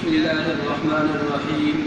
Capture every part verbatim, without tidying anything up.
بسم اللہ الرحمن الرحیم۔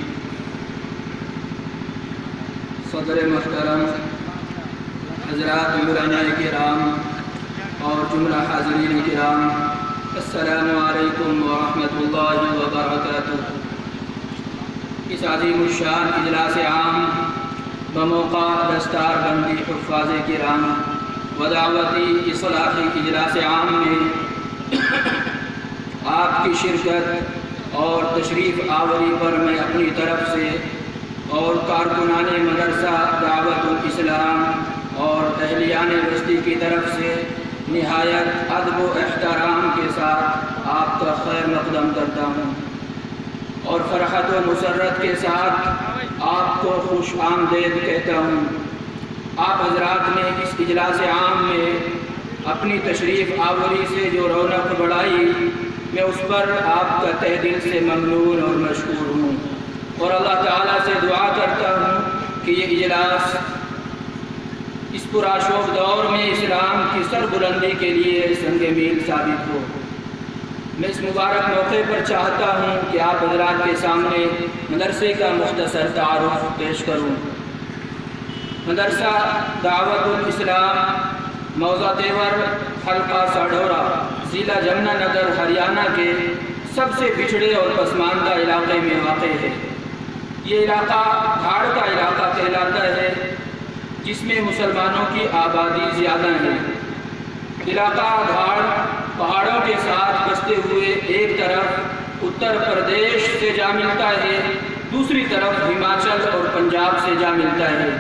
صدر محترم، حضرات مولانا کرام اور جملہ حاضرین کرام، السلام علیکم ورحمۃ اللہ وبرکاتہ۔ اس عظیم الشان اجلاس عام بموقع دستار بندی حفاظ کرام و دعوتی اصلاحی اجلاس عام میں آپ کی شرکت اور تشریف آوری پر میں اپنی طرف سے اور کارکنان مدرسہ دعوت الاسلام اور اہلیان بستی کی طرف سے نہایت ادب و احترام کے ساتھ آپ کا خیر مقدم کرتا ہوں اور فرحت و مسرت کے ساتھ آپ کو خوش آمدید کہتا ہوں۔ آپ حضرات نے اس اجلاس عام میں اپنی تشریف آوری سے جو رونق بڑھائی، میں اس پر آپ کا تہ دل سے ممنون اور مشکور ہوں، اور اللہ تعالیٰ سے دعا کرتا ہوں کہ یہ اجلاس اس پرآشوب دور میں اسلام کی سربلندی کے لیے سنگ میل ثابت ہو۔ میں اس مبارک موقع پر چاہتا ہوں کہ آپ حضرات کے سامنے مدرسے کا مختصر تعارف پیش کروں۔ مدرسہ دعوت الاسلام موضع تیور حلقہ ساڑھورا ضلع جمنا نگر ہریانہ کے سب سے پچھڑے اور پسماندہ علاقے میں واقع ہے۔ یہ علاقہ دھاڑ کا علاقہ کہلاتا ہے، جس میں مسلمانوں کی آبادی زیادہ ہے۔ علاقہ دھاڑ پہاڑوں کے ساتھ بستے ہوئے ایک طرف اتر پردیش سے جا ملتا ہے، دوسری طرف ہماچل اور پنجاب سے جا ملتا ہے۔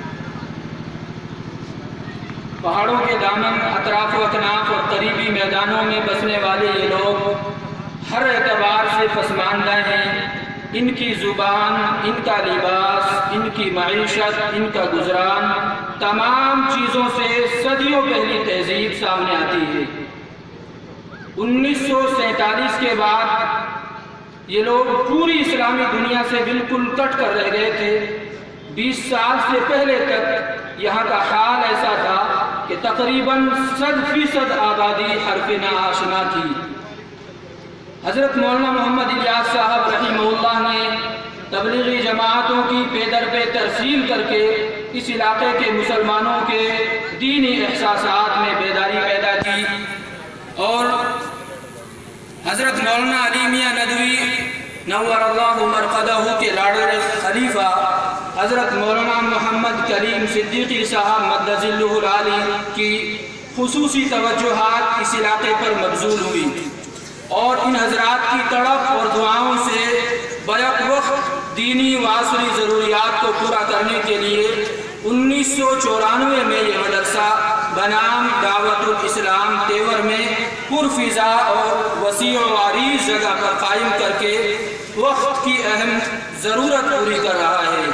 پہاڑوں کے دامن، اطراف و اکناف اور قریبی میدانوں میں بسنے والے یہ لوگ ہر اعتبار سے پسماندہ ہیں۔ ان کی زبان، ان کا لباس، ان کی معیشت، ان کا گزران، تمام چیزوں سے صدیوں پہلی تہذیب سامنے آتی ہے۔ انیس سو سینتالیس کے بعد یہ لوگ پوری اسلامی دنیا سے بالکل کٹ کر رہ گئے تھے۔ بیس سال سے پہلے تک یہاں کا حال ایسا تھا کہ تقریباً صد فیصد آبادی حرف ناآشنا تھی۔ حضرت مولانا محمد الیاس صاحب رحمہ اللہ نے تبلیغی جماعتوں کی پے در پہ ترسیل کر کے اس علاقے کے مسلمانوں کے دینی احساسات میں بیداری پیدا کی، اور حضرت مولانا علی میاں ندوی نور اللہ مرقدہ کے لاڈر خلیفہ حضرت مولانا محمد کریم صدیقی صاحب مدظ اللہ العالی کی خصوصی توجہات اس علاقے پر مبذول ہوئی، اور ان حضرات کی تڑپ اور دعاؤں سے بیک وقت دینی و عصری ضروریات کو پورا کرنے کے لیے انیس سو چورانوے میں یہ مدرسہ بنام دعوت الاسلام تیور میں پرفضا اور وسیع و عریض جگہ پر قائم کر کے وقت کی اہم ضرورت پوری کر رہا ہے۔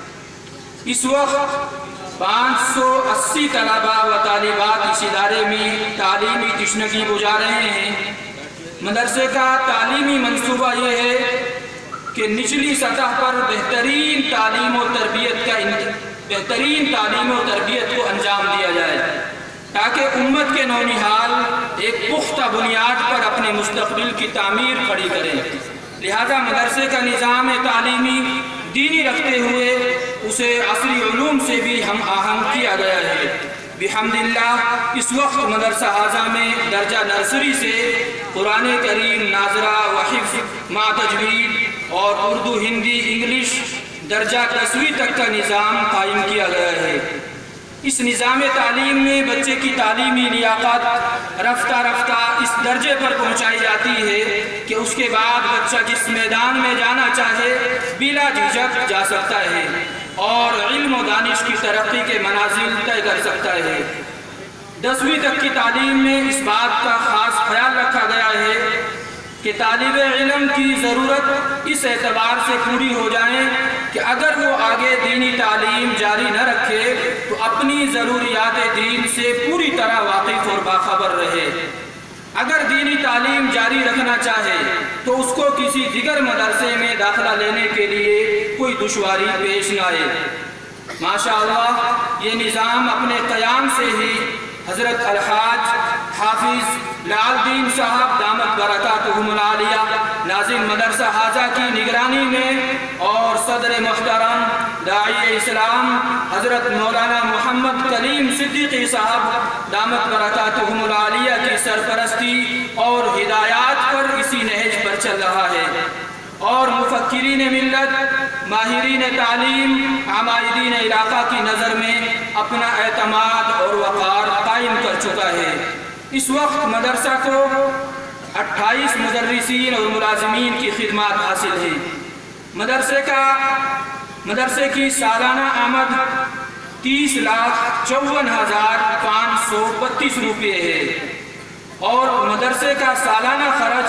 اس وقت پانچ سو اسی طلباء و طالبات اس ادارے میں تعلیمی تشنگی بجھا رہے ہیں۔ مدرسے کا تعلیمی منصوبہ یہ ہے کہ نچلی سطح پر بہترین تعلیم و تربیت کا بہترین تعلیم و تربیت کو انجام دیا جائے، تاکہ امت کے نونہال ایک پختہ بنیاد پر اپنے مستقبل کی تعمیر کھڑی کریں۔ لہذا مدرسے کا نظام تعلیمی دینی رکھتے ہوئے اسے عصری علوم سے بھی ہم آہنگ کیا گیا ہے۔ بحمد اللہ اس وقت مدرسہ اعظم میں درجہ نرسری سے قرآن کریم ناظرہ و حفظ مع تجوید اور اردو ہندی انگلش درجہ دسویں تک کا نظام قائم کیا گیا ہے۔ اس نظام تعلیم میں بچے کی تعلیمی لیاقت رفتہ رفتہ اس درجے پر پہنچائی جاتی ہے کہ اس کے بعد بچہ جس میدان میں جانا چاہے بلا جھجک جا سکتا ہے اور علم و دانش کی ترقی کے منازل طے کر سکتا ہے۔ دسویں تک کی تعلیم میں اس بات کا خاص خیال رکھا گیا ہے کہ طالب علم کی ضرورت اس اعتبار سے پوری ہو جائے کہ اگر وہ آگے دینی تعلیم جاری نہ رکھے تو اپنی ضروریات دین سے پوری طرح واقف اور باخبر رہے۔ اگر دینی تعلیم جاری رکھنا چاہے تو اس کو کسی دیگر مدرسے میں داخلہ لینے کے لیے کوئی دشواری پیش نہ آئے۔ ماشاءاللہ یہ نظام اپنے قیام سے ہی حضرت الحاج حافظ لال دین صاحب دامت برکاتہم العالیہ नाज़िम मदरसा हाजा की निगरानी में और सदर मुहतरम दाई इस्लाम हज़रत मौलाना मोहम्मद कलीम सिद्दीकी साहब दामत बरकातुहुमुल आलिया की सरपरस्ती और हिदायत पर इसी नहज पर चल रहा है और मुफक्किरीन मिल्लत, माहिरीन तालीम, आमाइदीन इलाका की नज़र में अपना एतमाद और वक़ार कायम कर चुका है। इस वक्त मदरसा को अट्ठाईस मुदर्रिसीन और मुलाजिमीन की खिदमत हासिल है। मदरसे का मदरसे की सालाना आमद तीस लाख चौवन हज़ार पाँच सौ बत्तीस रुपये है और मदरसे का सालाना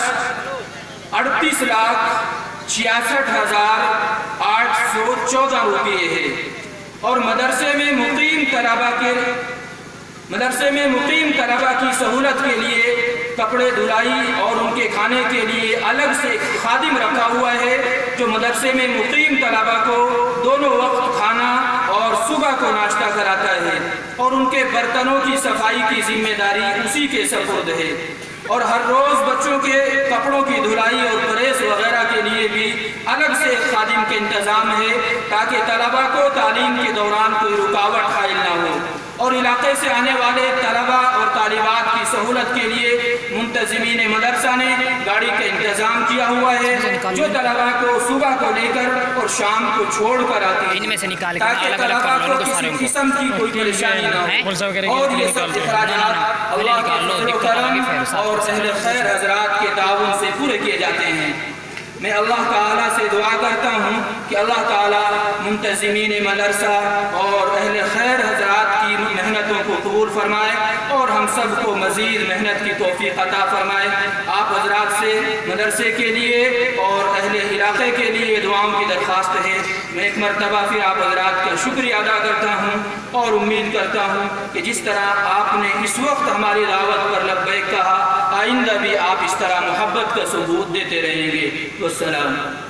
खर्च अड़तीस लाख छियासठ हज़ार आठ सौ चौदह रुपये है और मदरसे में मुकीम तलबा के मदरसे में मुकीम तलबा की सहूलत के लिए कपड़े धुलाई और उनके खाने के लिए अलग से खादिम रखा हुआ है जो मदरसे में मुकीम तलबा को दोनों वक्त खाना और सुबह को नाश्ता कराता है और उनके बर्तनों की सफाई की जिम्मेदारी उसी के सपुर्द है और हर रोज़ बच्चों के कपड़ों की धुलाई और प्रेस वगैरह के लिए भी अलग से खादिम के इंतज़ाम है ताकि तलबा को तालीम के दौरान कोई रुकावट हाइल ना हो और इलाके से आने वाले तलबा और तालिबात की सहूलत के लिए मुंतज़िमीन मदरसा ने गाड़ी का इंतज़ाम किया हुआ है जो तलबा को सुबह को लेकर और शाम को छोड़ कर आती है ताकि तलबा को किसी किस्म की कोई परेशानी ना हो और ये सब इखराजात अल्लाह के फज़ल व करम और अहले खैर हज़रात के ताउन से पूरे किए जाते हैं। मैं अल्लाह ताला से दुआ करता हूँ कि अल्लाह ताला मुंतज़िमीन मदरसा और अहले खैर हज़रात की मेहनतों को कबूल फरमाए और हम सब को मज़ीद मेहनत की तौफ़ीक़ अता फरमाए। आप हज़रात से मदरसे के लिए और अहले इलाक़े के लिए दुआओं की दरख्वास्त है। मैं एक मरतबा फिर आप हज़रात का शुक्रिया अदा करता हूँ और उम्मीद करता हूँ कि जिस तरह आपने इस वक्त हमारी दावत पर लब्बैक कहा, आइंदा भी आप इस तरह मोहब्बत का सबूत देते रहेंगे। वस्सलाम।